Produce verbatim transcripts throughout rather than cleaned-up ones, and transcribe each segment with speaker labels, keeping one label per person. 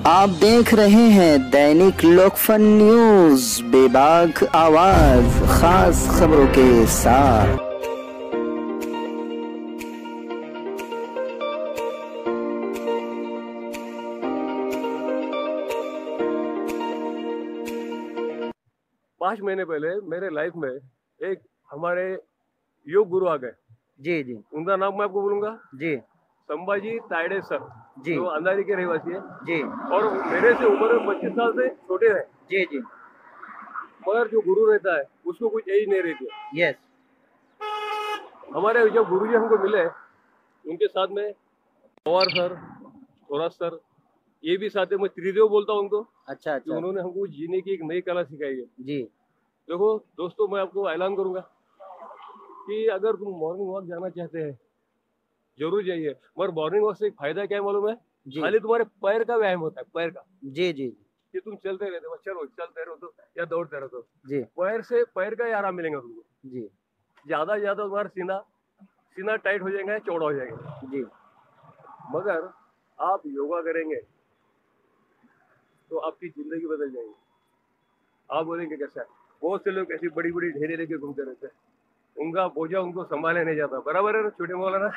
Speaker 1: आप देख रहे हैं दैनिक लोकफन न्यूज, बेबाक आवाज, खास खबरों के साथ।
Speaker 2: पाँच महीने पहले मेरे लाइफ में एक हमारे योग गुरु आ गए।
Speaker 3: जी जी
Speaker 2: उनका नाम मैं आपको बोलूंगा,
Speaker 3: जी
Speaker 2: संभाजी तायडे सर,
Speaker 3: जी
Speaker 2: जो अंधारी के रहवासी है
Speaker 3: जी
Speaker 2: और मेरे से उम्र में पच्चीस साल से छोटे हैं।
Speaker 3: जी जी
Speaker 2: मगर जो गुरु रहता है उसको कुछ एज नहीं रहती है।
Speaker 3: यस
Speaker 2: हमारे जब गुरु जी हमको मिले, उनके साथ में पवार सर, थोरास सर, ये भी साथ है। मैं त्रिदेव बोलता हूँ उनको,
Speaker 3: अच्छा
Speaker 2: कि
Speaker 3: अच्छा
Speaker 2: उन्होंने हमको जीने की एक नई कला सिखाई है।
Speaker 3: जी
Speaker 2: देखो दोस्तों, मैं आपको ऐलान करूंगा कि अगर तुम मॉर्निंग वॉक जाना चाहते हैं जरूर जाइए, मगर मॉर्निंग वॉक से एक फायदा क्या है मालूम है?
Speaker 3: जी
Speaker 2: खाली तुम्हारे पैर का व्यायाम होता है, पैर का,
Speaker 3: जी जी
Speaker 2: कि तुम चलते रहते हो, चलो चलते रहो तो या दौड़ते रहो तो
Speaker 3: जी
Speaker 2: पैर से पैर का ही आराम मिलेगा तुमको।
Speaker 3: जी
Speaker 2: ज्यादा से ज्यादा तुम्हारा सीना सीना टाइट हो जाएगा, चौड़ा हो जाएगा।
Speaker 3: जी
Speaker 2: मगर आप योगा करेंगे तो आपकी जिंदगी बदल जाएगी। आप बोलेंगे कैसा है? बहुत से लोग ऐसी बड़ी बड़ी ढेरे लेके घूमते रहते हैं, उनका बोझा उनको संभाले नहीं जाता। बराबर है ना छोटे मौलाना?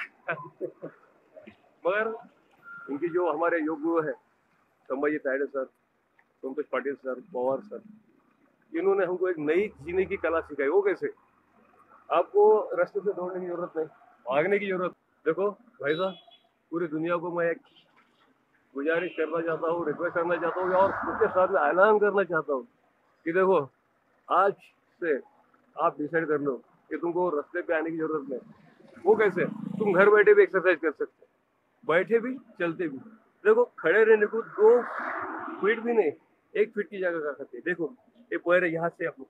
Speaker 2: मगर इनकी जो हमारे योग गुरु है, Sambhaji Tayade sir, Santosh Patil sir, Pawar sir, इन्होंने हमको एक नई जीने की कला सिखाई। वो कैसे? आपको रास्ते से दौड़ने की जरूरत नहीं, भागने की जरूरत। देखो भाई साहब, पूरी दुनिया को मैं एक गुजारिश करना चाहता हूँ, रिक्वेस्ट करना चाहता हूँ और उसके साथ में ऐलान करना चाहता हूँ कि देखो, आज से आप डिसाइड कर लो कि तुमको रास्ते पे आने की जरूरत नहीं। वो कैसे? तुम घर बैठे भी एक्सरसाइज कर सकते हो, बैठे भी चलते भी। देखो, खड़े रहने को दो फीट भी नहीं, एक फीट की जगह कर सकते हैं। देखो ये पैर है, यहाँ से आप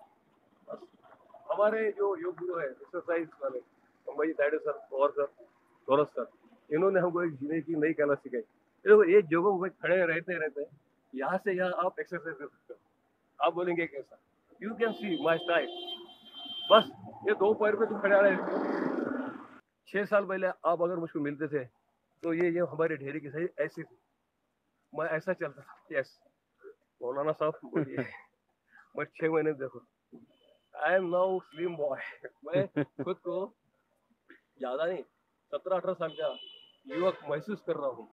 Speaker 2: हमारे जो योग गुरु है एक्सरसाइज वाले, Sambhaji Tayade sir, Pawar sir, Thoras sir, इन्होंने हमको एक जीने की नई कला सिखाई। देखो ये जगह में खड़े रहते रहते हैं, यहाँ से यहाँ आप एक्सरसाइज कर सकते हो। आप बोलेंगे कैसा? You can see my style. बस ये दो पैर पे तुम खड़े रहे। छह साल पहले आप अगर मुझको मिलते थे तो ये ये हमारे ढेरी की सही ऐसी थी, मैं ऐसा चलता था। यस मौलाना साहब बोलिए। मैं छह महीने देखो, I am now slim boy. मैं खुद को ज्यादा नहीं, सत्रह अठारह साल का युवक महसूस कर रहा हूँ।